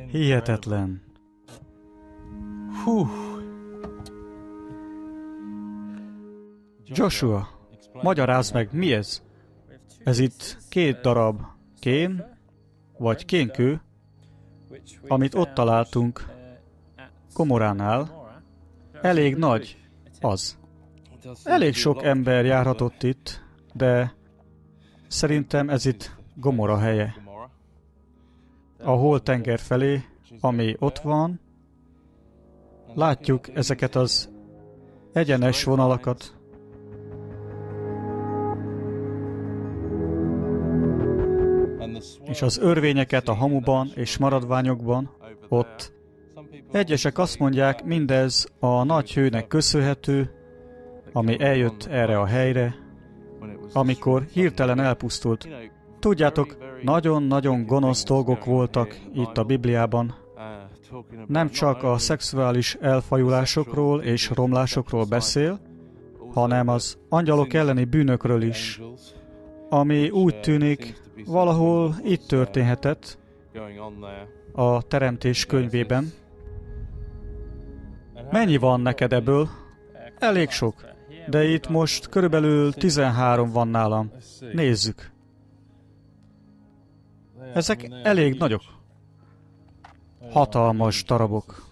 Hihetetlen. Hú. Joshua, magyarázd meg, mi ez? Ez itt 2 darab kén, vagy kénkő, amit ott találtunk Gomorránál. Elég nagy az. Elég sok ember járhatott itt, de szerintem ez itt Gomorra helye. A holtenger felé, ami ott van, látjuk ezeket az egyenes vonalakat. És az örvényeket a hamuban és maradványokban ott. Egyesek azt mondják, mindez a nagy hőnek köszönhető, ami eljött erre a helyre, amikor hirtelen elpusztult. Tudjátok, nagyon-nagyon gonosz dolgok voltak itt a Bibliában. Nem csak a szexuális elfajulásokról és romlásokról beszél, hanem az angyalok elleni bűnökről is, ami úgy tűnik, valahol itt történhetett a Teremtés könyvében. Mennyi van neked ebből? Elég sok. De itt most körülbelül 13 van nálam. Nézzük. Ezek elég nagyok. Hatalmas darabok.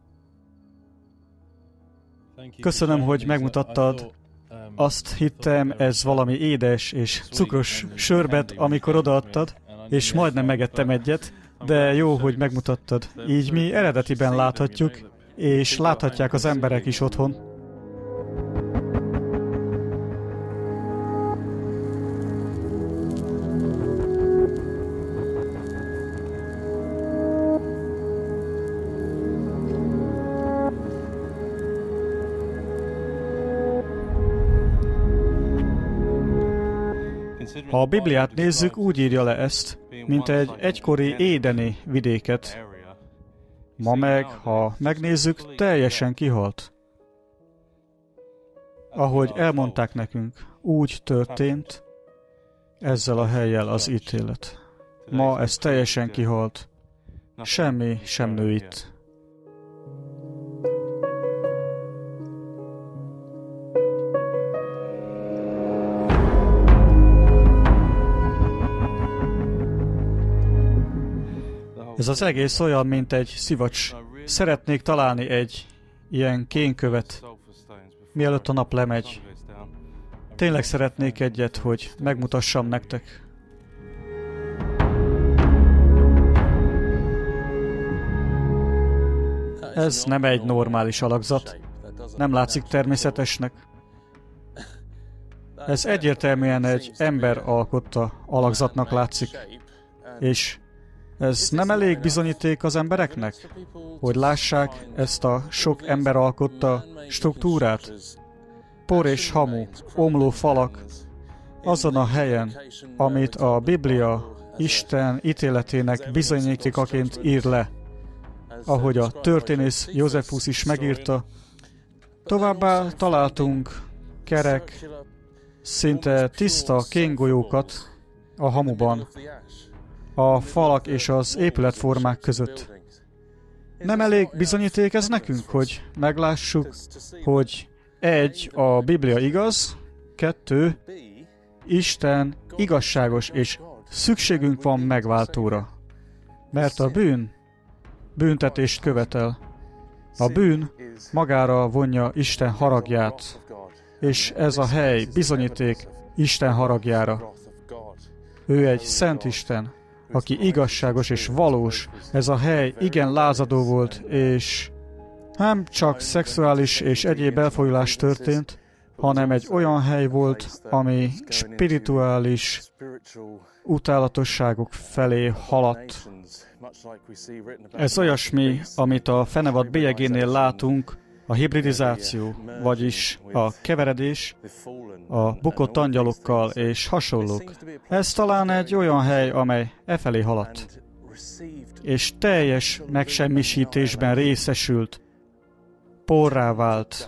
Köszönöm, hogy megmutattad. Azt hittem, ez valami édes és cukros sörbet, amikor odaadtad, és majdnem megettem egyet, de jó, hogy megmutattad. Így mi eredetiben láthatjuk, és láthatják az emberek is otthon. Ha a Bibliát nézzük, úgy írja le ezt, mint egy egykori édeni vidéket. Ma meg, ha megnézzük, teljesen kihalt. Ahogy elmondták nekünk, úgy történt ezzel a hellyel az ítélet. Ma ez teljesen kihalt. Semmi sem nő itt. Ez az egész olyan, mint egy szivacs. Szeretnék találni egy ilyen kénkövet, mielőtt a nap lemegy. Tényleg szeretnék egyet, hogy megmutassam nektek. Ez nem egy normális alakzat. Nem látszik természetesnek. Ez egyértelműen egy ember alkotta alakzatnak látszik. És ez nem elég bizonyíték az embereknek, hogy lássák ezt a sok ember alkotta struktúrát? Por és hamu, omló falak, azon a helyen, amit a Biblia Isten ítéletének bizonyítékaként ír le, ahogy a történész Józsefus is megírta. Továbbá találtunk kerek, szinte tiszta kéngolyókat a hamuban, a falak és az épületformák között. Nem elég bizonyíték ez nekünk, hogy meglássuk, hogy 1. a Biblia igaz, 2. Isten igazságos, és szükségünk van megváltóra. Mert a bűn büntetést követel. A bűn magára vonja Isten haragját, és ez a hely bizonyíték Isten haragjára. Ő egy szent Isten, aki igazságos és valós. Ez a hely igen lázadó volt, és nem csak szexuális és egyéb elfajulás történt, hanem egy olyan hely volt, ami spirituális utálatosságok felé haladt. Ez olyasmi, amit a fenevad bélyegénél látunk, a hibridizáció, vagyis a keveredés a bukott angyalokkal és hasonlók. Ez talán egy olyan hely, amely efelé haladt, és teljes megsemmisítésben részesült, porrá vált.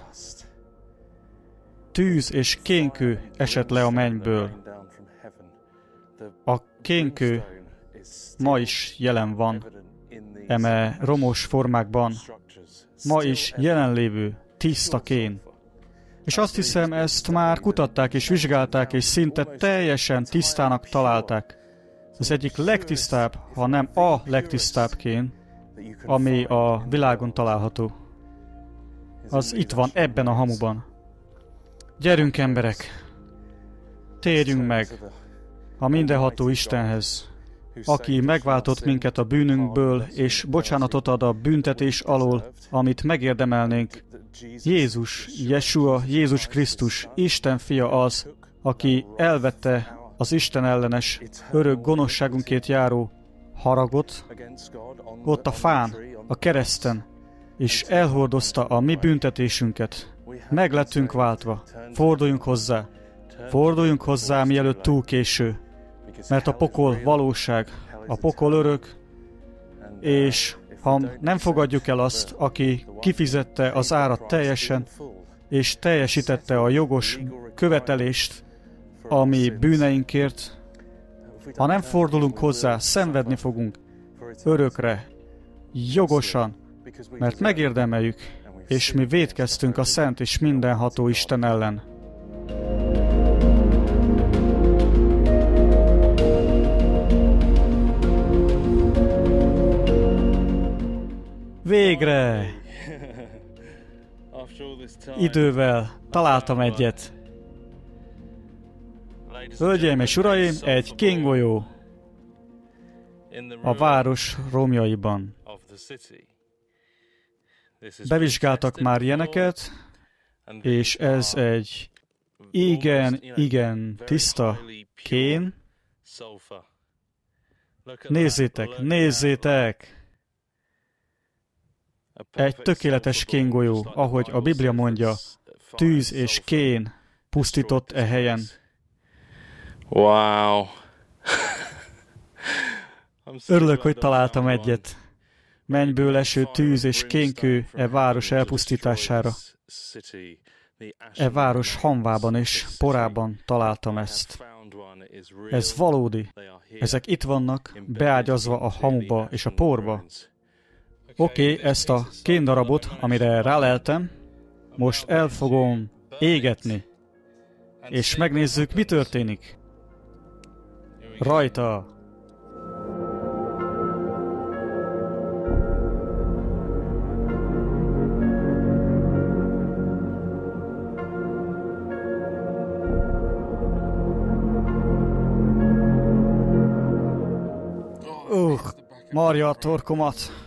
Tűz és kénkő esett le a mennyből. A kénkő ma is jelen van. eme romos formákban, ma is jelenlévő tiszta kén. És azt hiszem, ezt már kutatták és vizsgálták, és szinte teljesen tisztának találták. Az egyik legtisztább, ha nem a legtisztább kén, ami a világon található. Az itt van, ebben a hamuban. Gyerünk, emberek! Térjünk meg a mindenható Istenhez, aki megváltott minket a bűnünkből, és bocsánatot ad a büntetés alól, amit megérdemelnénk. Jézus, Jesua, Jézus Krisztus, Isten fia az, aki elvette az Isten ellenes, örök gonoszságunkért járó haragot, ott a fán, a kereszten, és elhordozta a mi büntetésünket. Meg lettünk váltva. Forduljunk hozzá, mielőtt túl késő, mert a pokol valóság, a pokol örök, és ha nem fogadjuk el azt, aki kifizette az árat teljesen, és teljesítette a jogos követelést, ami bűneinkért, ha nem fordulunk hozzá, szenvedni fogunk örökre, jogosan, mert megérdemeljük, és mi vétkeztünk a szent és mindenható Isten ellen. Végre! Idővel találtam egyet. Hölgyeim és uraim, egy kéngolyó a város romjaiban. Bevizsgáltak már ilyeneket, és ez egy igen tiszta kén. Nézzétek! Egy tökéletes kéngolyó, ahogy a Biblia mondja, tűz és kén pusztított e helyen. Wow! Örülök, hogy találtam egyet. Mennyből eső tűz és kénkő e város elpusztítására. E város hamvában és porában találtam ezt. Ez valódi. Ezek itt vannak, beágyazva a hamuba és a porba. Oké, ezt a kéndarabot, amire ráleltem, most el fogom égetni. És megnézzük, mi történik. Rajta! Marja a torkomat!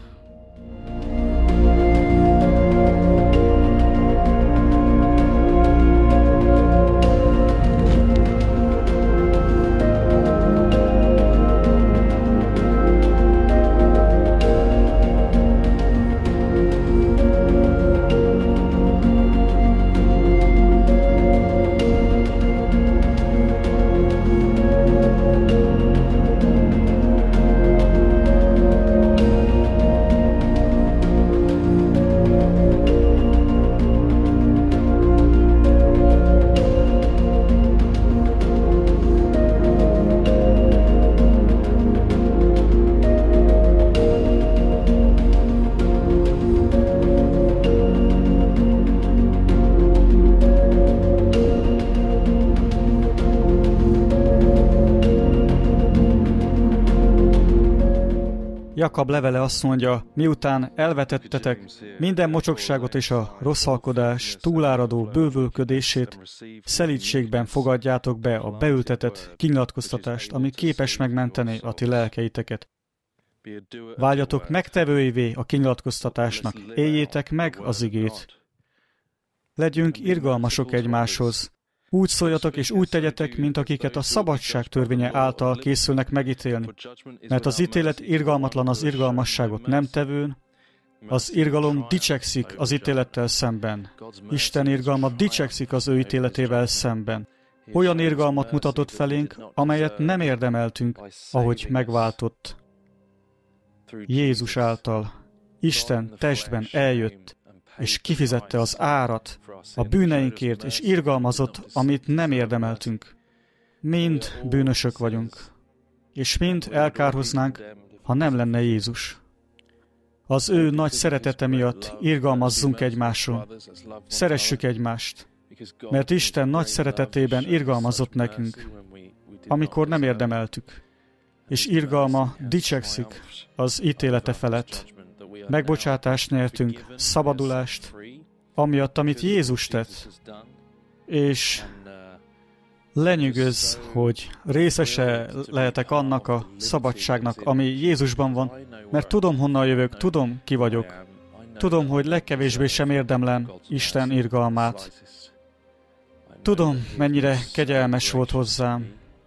Jakab levele azt mondja, miután elvetettetek minden mocsokságot és a rosszalkodás túláradó bővölködését, szelídségben fogadjátok be a beültetett kinyilatkoztatást, ami képes megmenteni a ti lelkeiteket. Váljatok megtevőivé a kinyilatkoztatásnak, éljétek meg az igét. Legyünk irgalmasok egymáshoz. Úgy szóljatok és úgy tegyetek, mint akiket a szabadság törvénye által készülnek megítélni. Mert az ítélet irgalmatlan az irgalmasságot nem tevőn, az irgalom dicsekszik az ítélettel szemben. Isten irgalma dicsekszik az ő ítéletével szemben. Olyan irgalmat mutatott felénk, amelyet nem érdemeltünk, ahogy megváltott. Jézus által Isten testben eljött, és kifizette az árat a bűneinkért, és irgalmazott, amit nem érdemeltünk. Mind bűnösök vagyunk, és mind elkárhoznánk, ha nem lenne Jézus. Az ő nagy szeretete miatt irgalmazzunk egymásról. Szeressük egymást, mert Isten nagy szeretetében irgalmazott nekünk, amikor nem érdemeltük, és irgalma dicsekszik az ítélete felett. Megbocsátást nyertünk, szabadulást, amiatt, amit Jézus tett, és lenyűgöz, hogy részese lehetek annak a szabadságnak, ami Jézusban van, mert tudom, honnan jövök, tudom, ki vagyok. Tudom, hogy legkevésbé sem érdemlem Isten irgalmát. Tudom, mennyire kegyelmes volt hozzám.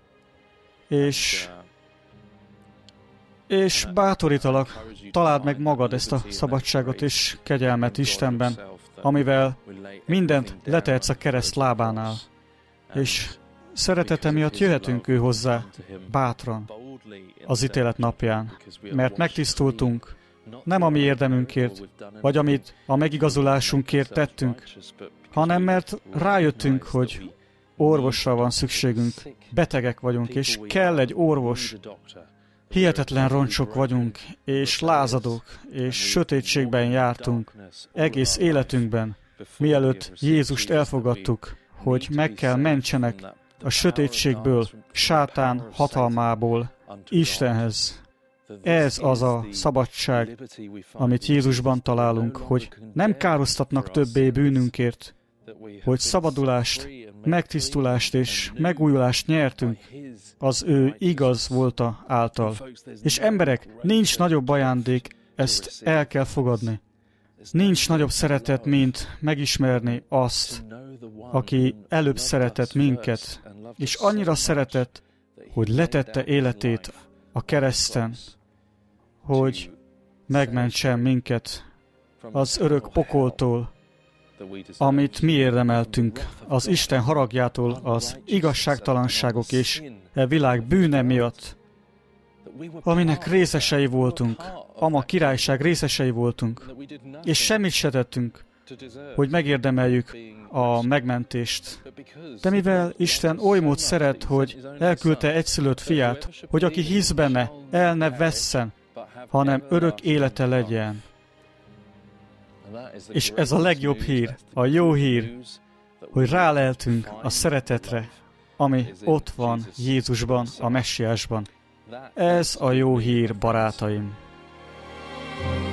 És bátorítalak, találd meg magad ezt a szabadságot és kegyelmet Istenben, amivel mindent letehetsz a kereszt lábánál. És szeretete miatt jöhetünk ő hozzá bátran az ítélet napján, mert megtisztultunk, nem a mi érdemünkért, vagy amit a megigazulásunkért tettünk, hanem mert rájöttünk, hogy orvosra van szükségünk, betegek vagyunk, és kell egy orvos. Hihetetlen roncsok vagyunk, és lázadók, és sötétségben jártunk egész életünkben, mielőtt Jézust elfogadtuk, hogy meg kell mentsenek a sötétségből, sátán hatalmából Istenhez. Ez az a szabadság, amit Jézusban találunk, hogy nem károsztatnak többé bűnünkért, hogy szabadulást, megtisztulást és megújulást nyertünk az ő igaz volta által. És emberek, nincs nagyobb ajándék, ezt el kell fogadni. Nincs nagyobb szeretet, mint megismerni azt, aki előbb szeretett minket, és annyira szeretett, hogy letette életét a kereszten, hogy megmentsen minket az örök pokoltól, amit mi érdemeltünk, az Isten haragjától, az igazságtalanságok és a világ bűne miatt, aminek részesei voltunk, ama királyság részesei voltunk, és semmit se tettünk, hogy megérdemeljük a megmentést. De mivel Isten oly mód szeret, hogy elküldte egyszülött fiát, hogy aki hisz benne, el ne vesszen, hanem örök élete legyen. És ez a legjobb hír, a jó hír, hogy ráleltünk a szeretetre, ami ott van Jézusban, a Messiásban. Ez a jó hír, barátaim.